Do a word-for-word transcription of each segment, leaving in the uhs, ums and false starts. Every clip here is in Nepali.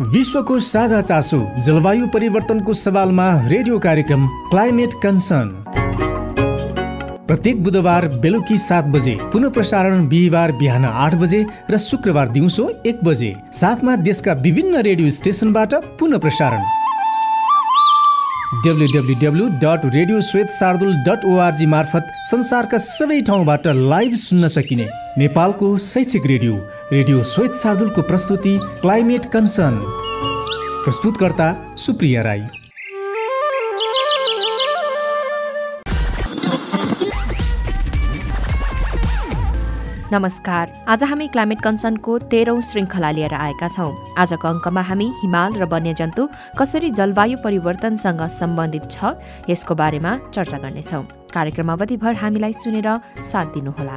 विश्वको साझा चासो जलवायु परिवर्तनको सवालमा रेडियो कार्यक्रम क्लाइमेट कन्सर्न प्रत्येक बुधबार बेलुकी सात बजे, पुनः प्रसारण बिहिबार बिहान आठ बजे र शुक्रबार दिउँसो एक बजे, साथमा देशका विभिन्न रेडियो स्टेसनबाट पुनः प्रसारण। W W W dot radio Shwet Shardul dot ORG मार्फत संसारका सबै ठाउँबाट लाइभ सुन्न सकिने नेपालको शैक्षिक रेडियो रेडियो श्वेत शार्दुलको प्रस्तुति क्लाइमेट कन्सर्न। प्रस्तुतकर्ता सुप्रिया राई। नमस्कार, आज हामी क्लाइमेट कन्सर्नको तेह्रौं श्रृङ्खला लिएर आएका छौँ। आजको अङ्कमा हामी हिमाल र वन्यजन्तु कसरी जलवायु परिवर्तनसँग सम्बन्धित छ यसको बारेमा चर्चा गर्नेछौँ। कार्यक्रम अवधिभर हामीलाई सुनेर साथ दिनुहोला।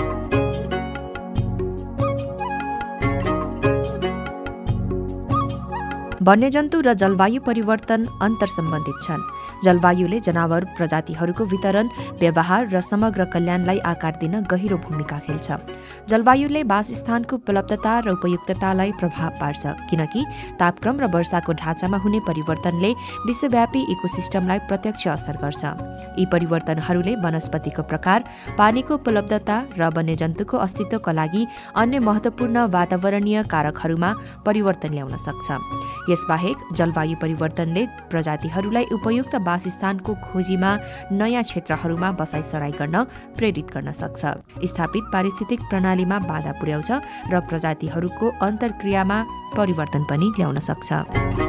वन्यजन्तु र जलवायु परिवर्तन अन्तर्सम्बन्धित छन्। जलवायुले जनावर प्रजातिहरूको वितरण, व्यवहार र समग्र कल्याणलाई आकार दिन गहिरो भूमिका खेल्छ। जलवायुले वासस्थानको उपलब्धता र उपयुक्ततालाई प्रभाव पार्छ, किनकि तापक्रम र वर्षाको ढाँचामा हुने परिवर्तनले विश्वव्यापी इकोसिस्टमलाई प्रत्यक्ष असर गर्छ। यी परिवर्तनहरूले वनस्पतिको प्रकार, पानीको उपलब्धता र वन्यजन्तुको अस्तित्वका लागि अन्य महत्त्वपूर्ण वातावरणीय कारकहरूमा परिवर्तन ल्याउन सक्छ। यसबाहेक जलवायु परिवर्तनले प्रजातिहरूलाई उपयुक्त वासस्थानको खोजीमा नयाँ क्षेत्रहरूमा बसाइसराई गर्न प्रेरित गर्न सक्छ। स्थापित पारिस्थितिक प्रणालीमा बाधा पुर्याउँछ र प्रजातिहरूको अन्तर्क्रियामा परिवर्तन पनि ल्याउन सक्छ।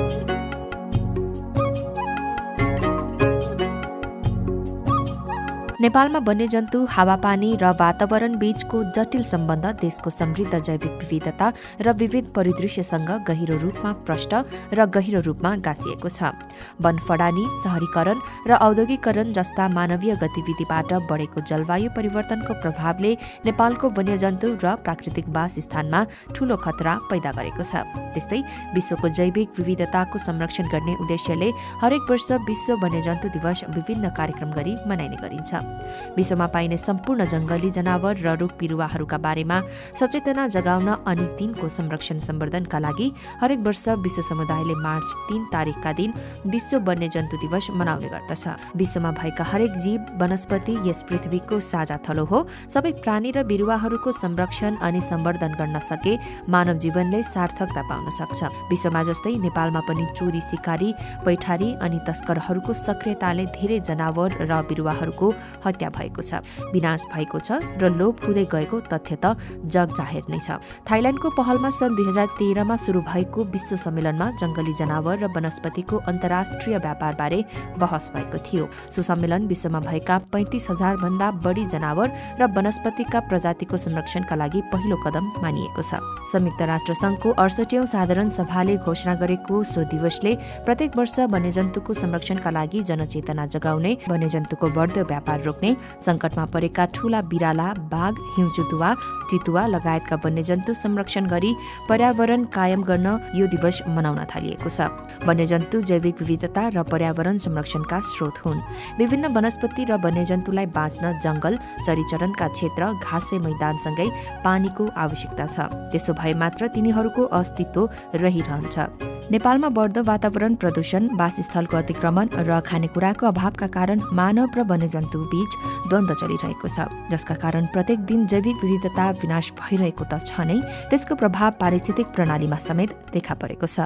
नेपालमा वन्यजन्तु, हावापानी र वातावरण बीचको जटिल सम्बन्ध देशको समृद्ध जैविक विविधता र विविध परिदृश्यसँग गहिरो रूपमा प्रष्ट र गहिरो रूपमा गाँसिएको छ। वन फडानी, शहरीकरण र औद्योगिकरण जस्ता मानवीय गतिविधिबाट बढेको जलवायु परिवर्तनको प्रभावले नेपालको वन्यजन्तु र प्राकृतिक वासस्थानमा ठूलो खतरा पैदा गरेको छ। त्यस्तै विश्वको जैविक विविधताको संरक्षण गर्ने उद्देश्यले हरेक वर्ष विश्व वन्यजन्तु दिवस विभिन्न कार्यक्रम गरी मनाइने गरिन्छ। विश्वमा पाइने सम्पूर्ण जंगली जनावर र रुख बिरुवाहरूका बारेमा सचेतना जगाउन अनि तिनको संरक्षण सम्वर्धनका लागि हरेक वर्ष विश्व समुदायले मार्च तीन तारिकका दिन विश्व वन्यजन्तु दिवस मनाउने गर्दछ। विश्वमा भएका हरेक जीव, वनस्पति यस पृथ्वीको साझा थलो हो। सबै प्राणी र बिरुवाहरूको संरक्षण अनि सम्वर्धन गर्न सके मानव जीवनले सार्थकता पाउन सक्छ। विश्वमा जस्तै नेपालमा पनि चोरी, सिकारी, पैठारी अनि तस्करहरूको सक्रियताले धेरै जनावर र बिरुवाहरूको हत्या भएको छ, विनाश भएको छ र लोप हुँदै गएको तथ्य त जग जाहेर नै छ। थाइल्याण्डको पहलमा सन् दुई हजार तेह्रमा सुरु भएको विश्व सम्मेलनमा जंगली जनावर र वनस्पतिको अन्तर्राष्ट्रिय व्यापारबारे बहस भएको थियो। सो सम्मेलन विश्वमा भएका पैंतिस हजार भन्दा बढी जनावर र वनस्पतिका प्रजातिको संरक्षणका लागि पहिलो कदम मानिएको छ। संयुक्त राष्ट्र संघको अडसठीऔं साधारण सभाले घोषणा गरेको सो दिवसले प्रत्येक वर्ष वन्यजन्तुको संरक्षणका लागि जनचेतना जगाउने, वन्यजन्तुको बढ्दो व्यापार रोक्ने, संकटमा परेका ठूला बिराला, बाघ, हिउँचुतुवा, चितुवा लगायतका वन्यजन्तु संरक्षण गरी पर्यावरण कायम गर्न यो दिवस मनाउन थालिएको छ। वन्यजन्तु जैविक विविधता र पर्यावरण संरक्षणका स्रोत हुन्। विभिन्न वनस्पति र वन्यजन्तुलाई बाँच्न जंगल, चरीचरणका क्षेत्र, घाँसे मैदानसँगै पानीको आवश्यकता छ। त्यसो भए मात्र तिनीहरूको अस्तित्व रहिरहन्छ। नेपालमा बढ्दो वातावरण प्रदूषण, वासस्थलको अतिक्रमण र खानेकुराको अभावका कारण मानव र वन्यजन्तु बीच द्वन्द्व चलिरहेको छ, जसका कारण प्रत्येक दिन जैविक विविधता विनाश भइरहेको त छ नै, त्यसको प्रभाव पारिस्थितिक प्रणालीमा समेत देखा परेको छ।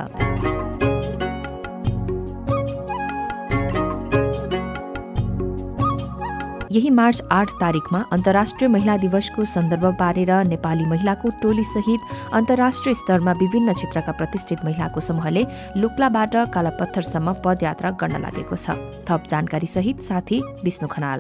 यही मार्च आठ तारिकमा अन्तर्राष्ट्रिय महिला दिवसको सन्दर्भ पारेर नेपाली महिलाको टोली सहित अन्तर्राष्ट्रिय स्तरमा विभिन्न क्षेत्रका प्रतिष्ठित महिलाको समूहले लुक्लाबाट कालापत्थरसम्म पदयात्रा गर्न लागेको छ। थप जानकारी सहित साथी विष्णु खनाल।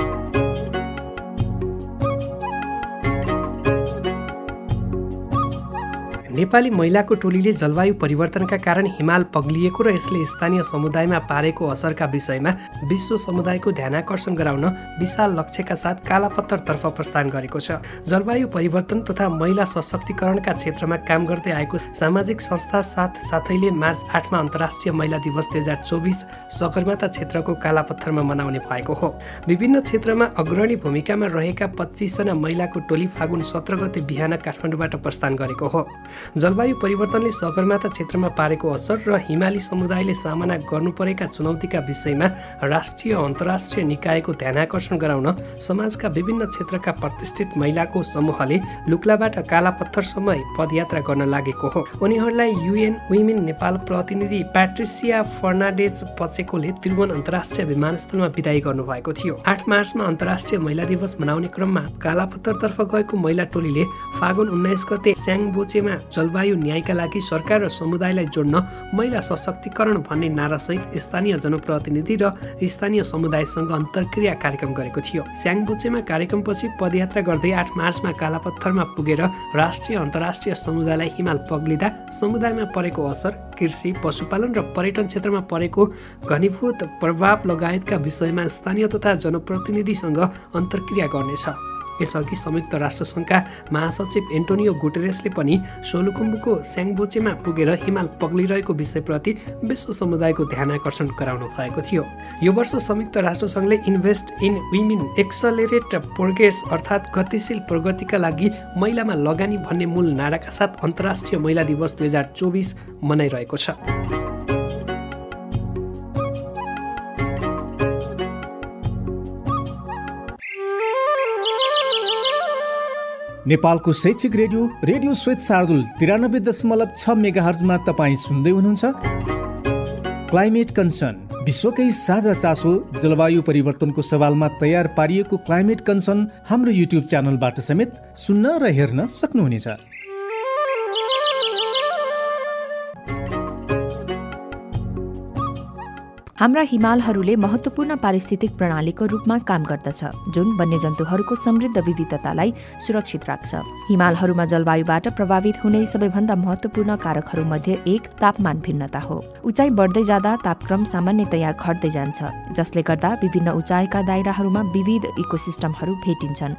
नेपाली महिलाको टोलीले जलवायु परिवर्तनका कारण हिमाल पग्लिएको र यसले स्थानीय समुदायमा पारेको असरका विषयमा विश्व समुदायको ध्यानाकर्षण गराउन विशाल लक्ष्यका साथ कालापत्थरतर्फ प्रस्थान गरेको छ। जलवायु परिवर्तन तथा महिला सशक्तिकरणका क्षेत्रमा काम गर्दै आएको सामाजिक संस्था साथ साथैले मार्च आठमा अन्तर्राष्ट्रिय महिला दिवस दुई हजार चौबिस सगरमाथा क्षेत्रको कालापत्थरमा मनाउने भएको हो। विभिन्न क्षेत्रमा अग्रणी भूमिकामा रहेका पच्चीस जना महिलाको टोली फागुन सत्र गते बिहान काठमाडौँबाट प्रस्थान गरेको हो। जलवायु परिवर्तनले सगरमाथा क्षेत्रमा पारेको असर र हिमाली समुदायले सामना गर्नुपरेका चुनौतीका विषयमा राष्ट्रिय अन्तर्राष्ट्रिय निकायको ध्यानाकर्षण गराउन समाजका विभिन्न क्षेत्रका प्रतिष्ठित महिलाको समूहले लुक्लाबाट कालापत्थरसम्म पदयात्रा गर्न लागेको हो। उनीहरूलाई युएन वुमेन नेपाल प्रतिनिधि प्याट्रिसिया फर्नान्डेज पचेकोले त्रिभुवन अन्तर्राष्ट्रिय विमानस्थलमा विदाई गर्नुभएको थियो। आठ मार्चमा अन्तर्राष्ट्रिय महिला दिवस मनाउने क्रममा कालापत्थरतर्फ गएको महिला टोलीले फागुन उन्नाइस गते स्याङबोचेमा जलवायु न्यायका लागि सरकार र समुदायलाई जोड्न महिला सशक्तिकरण भन्ने नारासहित स्थानीय जनप्रतिनिधि र स्थानीय समुदायसँग अन्तर्क्रिया कार्यक्रम गरेको थियो। स्याङबोचेमा कार्यक्रमपछि पदयात्रा गर्दै आठ मार्चमा कालापत्थरमा पुगेर राष्ट्रिय अन्तर्राष्ट्रिय समुदायलाई हिमाल पग्लिँदा समुदायमा परेको असर, कृषि, पशुपालन र पर्यटन क्षेत्रमा परेको घनीभूत प्रभाव लगायतका विषयमा स्थानीय तथा जनप्रतिनिधिसँग अन्तर्क्रिया गर्नेछ। यसअघि संयुक्त राष्ट्रसङ्घका महासचिव एन्टोनियो गुटेरेसले पनि सोलुखुम्बुको स्याङबोचेमा पुगेर हिमाल पग्लिरहेको विषयप्रति विश्व समुदायको ध्यान आकर्षण गराउनु भएको थियो। यो वर्ष संयुक्त राष्ट्रसङ्घले invest in women accelerate progress अर्थात् गतिशील प्रगतिका लागि महिलामा लगानी भन्ने मूल नाराका साथ अन्तर्राष्ट्रिय महिला दिवस दुई हजार चौबिस मनाइरहेको छ। नेपालको शैक्षिक रेडियो रेडियो श्वेत शार्दुल तिरानब्बे दशमलव छ मेगाहर्जमा तपाईँ सुन्दै हुनुहुन्छ। क्लाइमेट कन्सर्न विश्वकै साझा चासो जलवायु परिवर्तनको सवालमा तयार पारिएको क्लाइमेट कन्सर्न हाम्रो युट्युब च्यानलबाट समेत सुन्न र हेर्न सक्नुहुनेछ। हाम्रा हिमालहरूले महत्त्वपूर्ण पारिस्थितिक प्रणालीको रूपमा काम गर्दछ, जुन वन्यजन्तुहरूको समृद्ध विविधतालाई सुरक्षित राख्छ। हिमालहरूमा जलवायुबाट प्रभावित हुने सबैभन्दा महत्त्वपूर्ण कारकहरूमध्ये एक तापमान भिन्नता हो। उचाइ बढ्दै जाँदा तापक्रम सामान्यतया घट्दै जान्छ, जसले गर्दा विभिन्न उचाइका दायराहरूमा विविध इकोसिस्टमहरू भेटिन्छन्।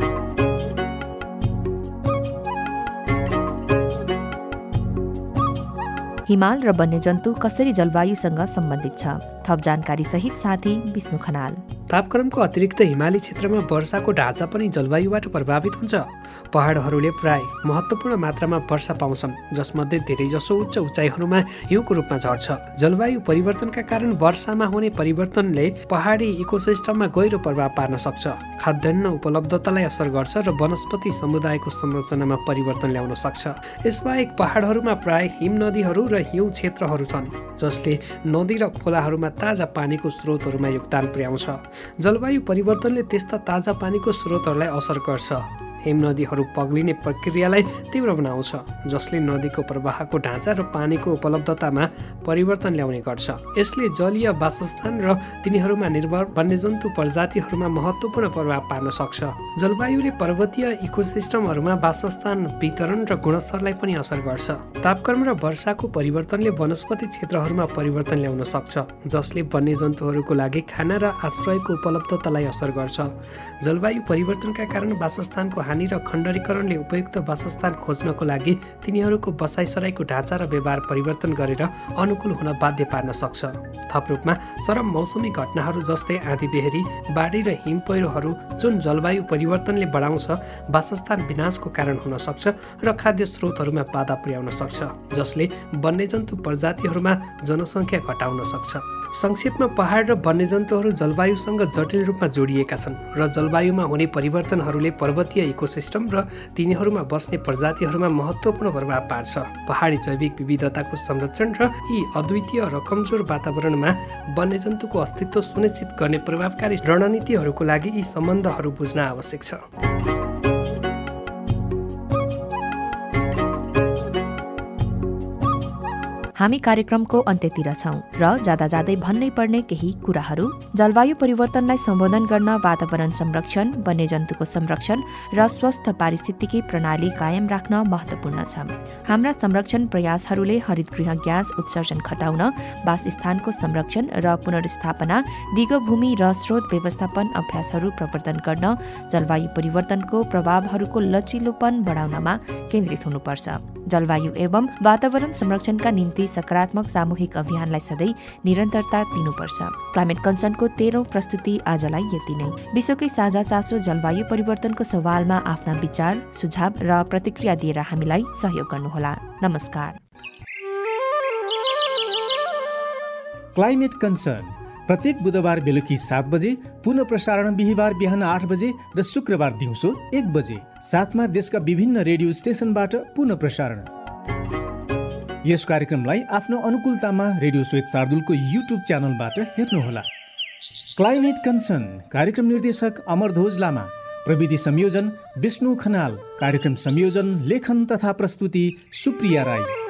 हिमाल र वन्यजन्तु कसरी जलवायुसँग सम्बन्धित छ? थप जानकारी सहित साथी विष्णु खनाल। तापक्रमको अतिरिक्त हिमाली क्षेत्रमा वर्षाको ढाँचा पनि जलवायुबाट प्रभावित हुन्छ। पहाडहरूले प्राय महत्त्वपूर्ण मात्रामा वर्षा पाउँछन्, जसमध्ये धेरैजसो उच्च उचाइहरूमा हिउँको रूपमा झर्छ। जलवायु परिवर्तनका कारण वर्षामा हुने परिवर्तनले पहाडी इकोसिस्टममा गहिरो प्रभाव पार्न सक्छ, खाद्यान्न उपलब्धतालाई असर गर्छ र वनस्पति समुदायको संरचनामा परिवर्तन ल्याउन सक्छ। यसबाहेक पहाडहरूमा प्राय हिम नदीहरू र हिउँ क्षेत्रहरू छन्, जसले नदी र खोलाहरूमा ताजा पानीको स्रोतहरूमा योगदान पुर्याउँछ। जलवायु परिवर्तनले त्यस्ता ताजा पानीको स्रोतहरूलाई असर गर्छ। हिम नदीहरू पग्लिने प्रक्रियालाई तीव्र बनाउँछ, जसले नदीको प्रवाहको ढाँचा र पानीको उपलब्धतामा परिवर्तन ल्याउने गर्छ। यसले जलीय वासस्थान र तिनीहरूमा निर्भर वन्यजन्तु प्रजातिहरूमा महत्त्वपूर्ण प्रभाव पार्न सक्छ। जलवायुले पर्वतीय इकोसिस्टमहरूमा वासस्थान वितरण र गुणस्तरलाई पनि असर गर्छ। तापक्रम र वर्षाको परिवर्तनले वनस्पति क्षेत्रहरूमा परिवर्तन ल्याउन सक्छ, जसले वन्यजन्तुहरूको लागि खाना र आश्रयको उपलब्धतालाई असर गर्छ। जलवायु परिवर्तनका कारण वासस्थानको हानि र खण्डरीकरणले उपयुक्त वासस्थान खोज्नको लागि तिनीहरूको बसाइसराईको ढाँचा र व्यवहार परिवर्तन गरेर अनुकूल हुन बाध्य पार्न सक्छ। थप रूपमा चरम मौसमी घटनाहरू जस्तै आँधीबेहरी, बाढी र हिम पहिरोहरू जुन जलवायु परिवर्तनले बढाउँछ, वासस्थान विनाशको कारण हुन सक्छ र खाद्य स्रोतहरूमा बाधा पुर्याउन सक्छ, जसले वन्यजन्तु प्रजातिहरूमा जनसङ्ख्या घटाउन सक्छ। संक्षेपमा पहाड र वन्यजन्तुहरू जलवायुसँग जटिल रूपमा जोडिएका छन् र जलवायुमा हुने परिवर्तनहरूले पर्वतीय इकोसिस्टम र तिनीहरूमा बस्ने प्रजातिहरूमा महत्त्वपूर्ण प्रभाव पार्छ। पहाडी जैविक विविधताको संरक्षण र यी अद्वितीय र कमजोर वातावरणमा वन्यजन्तुको अस्तित्व सुनिश्चित गर्ने प्रभावकारी रणनीतिहरूको लागि यी सम्बन्धहरू बुझ्न आवश्यक छ। हामी कार्यक्रमको अन्त्यतिर छौं र जाँदा जाँदै भन्नै पर्ने केही कुराहरू। जलवायु परिवर्तनलाई सम्बोधन गर्न वातावरण संरक्षण, वन्यजन्तुको संरक्षण र स्वस्थ पारिस्थितिकी प्रणाली कायम राख्न महत्त्वपूर्ण छ। हाम्रा संरक्षण प्रयासहरूले हरितगृह ग्यास उत्सर्जन घटाउन, वासस्थानको संरक्षण र पुनर्स्थापना, दिगभूमि र स्रोत व्यवस्थापन अभ्यासहरू प्रवर्तन गर्न जलवायु परिवर्तनको प्रभावहरूको लचिलोपन बढाउनमा केन्द्रित हुनुपर्छ। जलवायु एवं वातावरण संरक्षणका निम्ति सकारात्मक सामूहिक अभियानलाई सधैँ निरन्तरता दिनुपर्छ। क्लाइमेट कन्सर्नको तेह्रौं प्रस्तुति आजलाई यति नै। विश्वकै साझा चासो जलवायु परिवर्तनको सवालमा आफ्ना विचार, सुझाव र प्रतिक्रिया दिएर हामीलाई सहयोग गर्नुहोला। नमस्कार। क्लाइमेट कन्सर्न प्रत्येक बुधबार बेलुकी सात बजे, पुनः प्रसारण बिहिबार बिहान आठ बजे र शुक्रबार दिउँसो एक बजे, साथमा देशका विभिन्न रेडियो स्टेशनबाट पुनः प्रसारण। यस कार्यक्रमलाई आफ्नो अनुकूलतामा रेडियो श्वेत शार्दुलको युट्युब च्यानलबाट हेर्नुहोला। क्लाइमेट कन्सर्न कार्यक्रम निर्देशक अमरध्वज लामा, प्रविधि संयोजन विष्णु खनाल, कार्यक्रम संयोजन, लेखन तथा प्रस्तुति सुप्रिया राई।